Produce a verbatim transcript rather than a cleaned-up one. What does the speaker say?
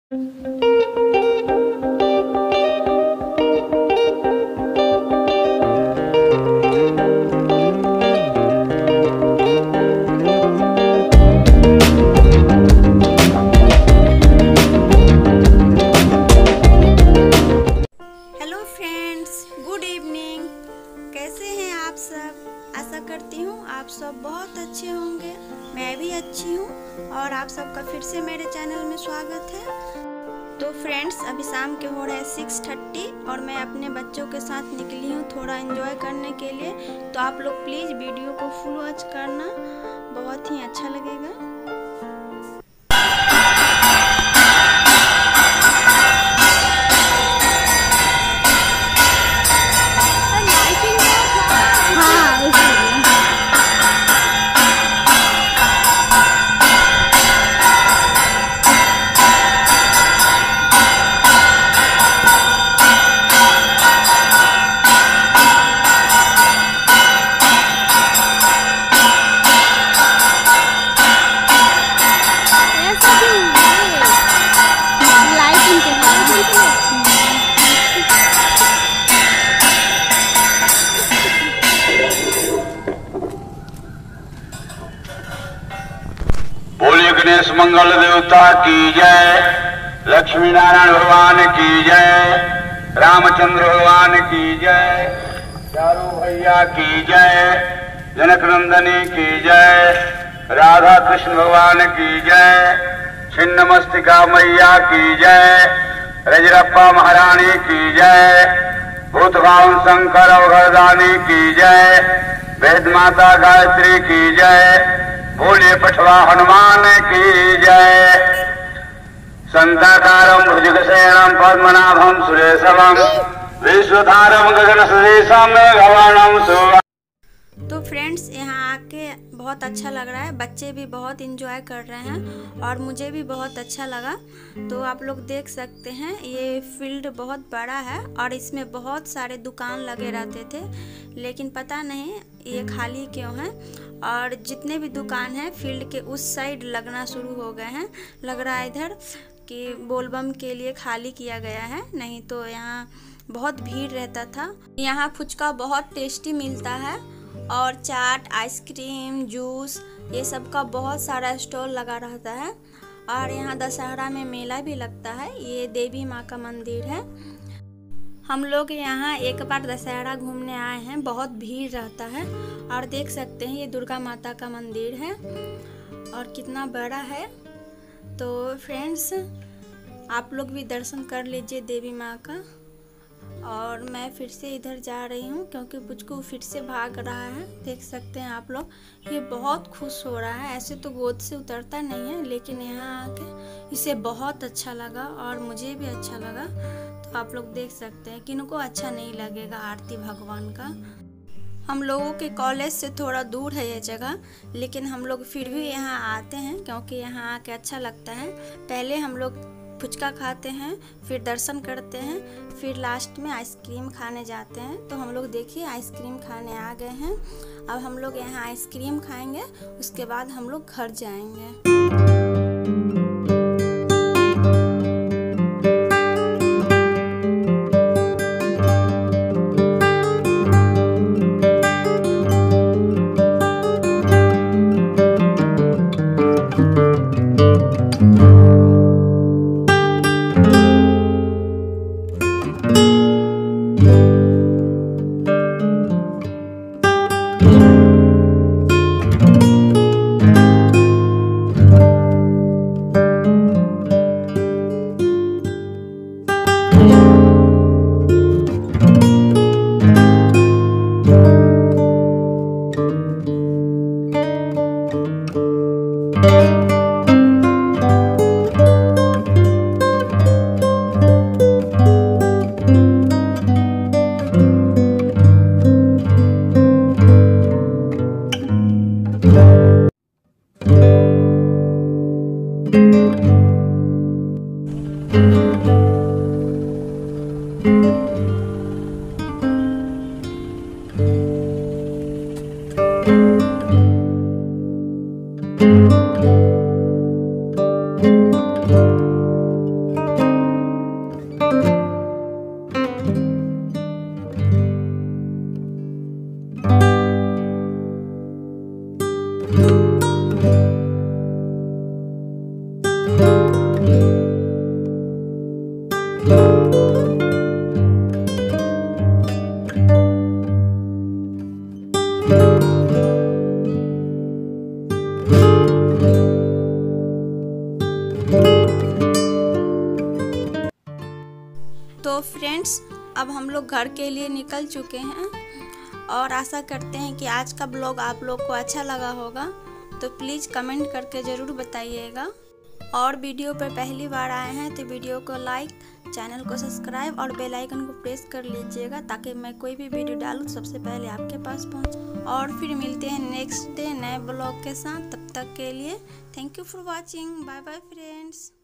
कैसे हैं आप सब। आशा करती हूँ आप सब बहुत अच्छे होंगे। मैं भी अच्छी हूँ और आप सबका फिर से मेरे चैनल में स्वागत है। तो फ्रेंड्स, अभी शाम के हो रहे हैं सिक्स थर्टी और मैं अपने बच्चों के साथ निकली हूँ थोड़ा एंजॉय करने के लिए। तो आप लोग प्लीज़ वीडियो को फुल वॉच करना, बहुत ही अच्छा लगेगा। बोलिए गणेश मंगल देवता की जय, लक्ष्मी नारायण भगवान की जय, रामचंद्र भगवान की जय, चारू भैया की जय, जनक नंदनी की जय, राधा कृष्ण भगवान की जय, छिन्न मस्तिका मैया की जय, रजरप्पा महारानी की जय, भूत भावन शंकर अवघरदानी की जय, वेद माता गायत्री की जय, बोलिए पठवा हनुमान की जय। संताकारं भुजगशयनं पद्मनाभं सुरेशं विश्वधारं गगनसदृशं मेघवर्णं शोभा। तो फ्रेंड्स, यहाँ आके बहुत अच्छा लग रहा है। बच्चे भी बहुत इंजॉय कर रहे हैं और मुझे भी बहुत अच्छा लगा। तो आप लोग देख सकते हैं, ये फील्ड बहुत बड़ा है और इसमें बहुत सारे दुकान लगे रहते थे, लेकिन पता नहीं ये खाली क्यों है। और जितने भी दुकान हैं फील्ड के उस साइड लगना शुरू हो गए हैं। लग रहा है इधर कि बोलबम के लिए खाली किया गया है, नहीं तो यहाँ बहुत भीड़ रहता था। यहाँ फुचका बहुत टेस्टी मिलता है और चाट, आइसक्रीम, जूस, ये सब का बहुत सारा स्टॉल लगा रहता है। और यहाँ दशहरा में मेला भी लगता है। ये देवी माँ का मंदिर है। हम लोग यहाँ एक बार दशहरा घूमने आए हैं, बहुत भीड़ रहता है। और देख सकते हैं ये दुर्गा माता का मंदिर है और कितना बड़ा है। तो फ्रेंड्स, आप लोग भी दर्शन कर लीजिए देवी माँ का। और मैं फिर से इधर जा रही हूँ क्योंकि पुचकू फिर से भाग रहा है। देख सकते हैं आप लोग, ये बहुत खुश हो रहा है। ऐसे तो गोद से उतरता नहीं है, लेकिन यहाँ आके इसे बहुत अच्छा लगा और मुझे भी अच्छा लगा। तो आप लोग देख सकते हैं, किनको अच्छा नहीं लगेगा आरती भगवान का। हम लोगों के कॉलेज से थोड़ा दूर है ये जगह, लेकिन हम लोग फिर भी यहाँ आते हैं क्योंकि यहाँ आके अच्छा लगता है। पहले हम लोग फुचका खाते हैं, फिर दर्शन करते हैं, फिर लास्ट में आइसक्रीम खाने जाते हैं। तो हम लोग देखिए आइसक्रीम खाने आ गए हैं। अब हम लोग यहाँ आइसक्रीम खाएंगे, उसके बाद हम लोग घर जाएंगे। तो फ्रेंड्स अब हम लोग घर के लिए निकल चुके हैं और आशा करते हैं कि आज का ब्लॉग आप लोग को अच्छा लगा होगा। तो प्लीज़ कमेंट करके ज़रूर बताइएगा। और वीडियो पर पहली बार आए हैं तो वीडियो को लाइक, चैनल को सब्सक्राइब और बेल आइकन को प्रेस कर लीजिएगा ताकि मैं कोई भी वीडियो डालूँ सबसे पहले आपके पास पहुँचे। और फिर मिलते हैं नेक्स्ट डे नए ब्लॉग के साथ। तब तक के लिए thank you for watching. Bye bye friends.